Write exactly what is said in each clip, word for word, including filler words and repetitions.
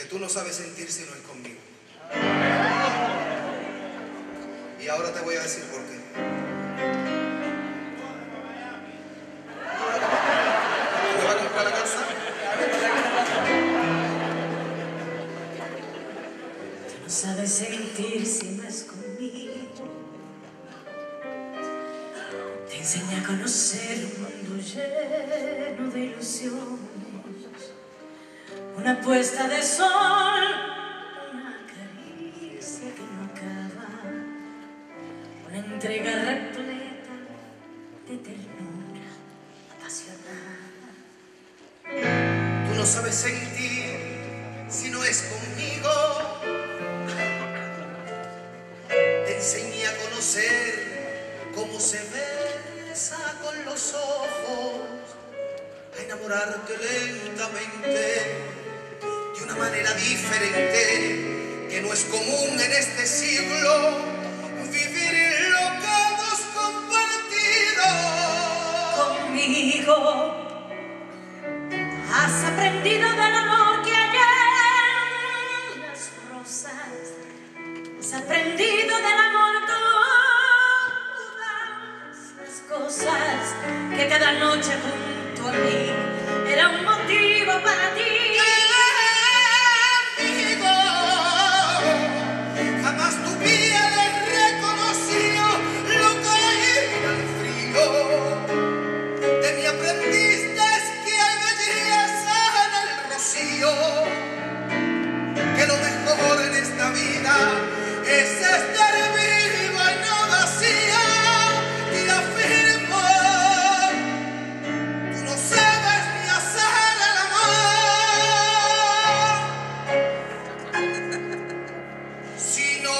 tú no sabes sentir si no es conmigo. Y ahora te voy a decir por qué. ¿Tú me vas a comprar la casa? Tú no sabes sentir si no es conmigo. Te enseña a conocer un mundo lleno de ilusiones. Una puesta de sol, una caricia que no acaba, una entrega repleta de ternura apasionada. Tú no sabes sentir si no es conmigo. Te enseñé a conocer cómo se besa con los ojos, a enamorarte lentamente de una manera diferente que no es común en este siglo, vivir lo que hemos compartido. Conmigo has aprendido del amor que hay en las rosas, has aprendido del amor todas las cosas, que cada noche junto a mí era un motivo para ti. Que lo mejor en esta vida es estar vivo y no vacía. Y afirmo, tú no sabes ni hacer el amor, sino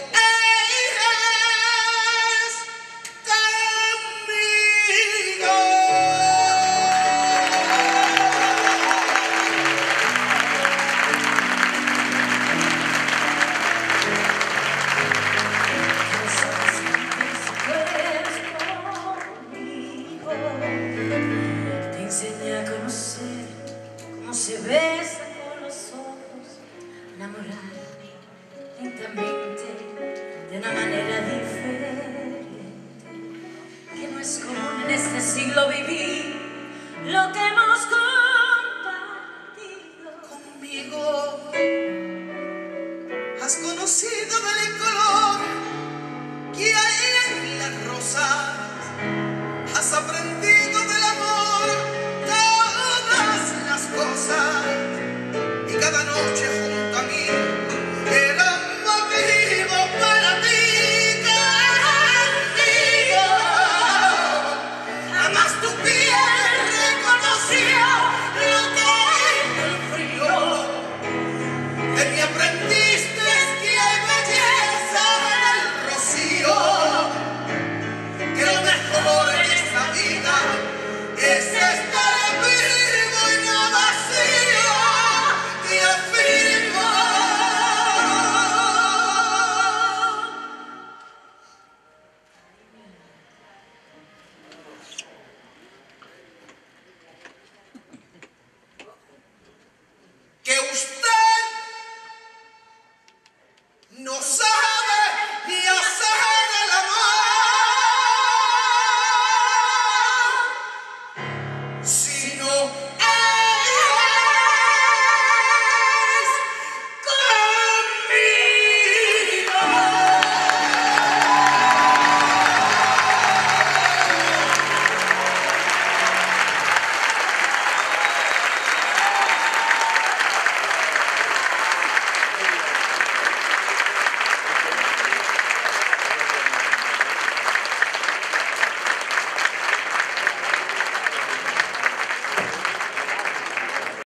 eres conmigo. Te enseñé a conocer cómo se ve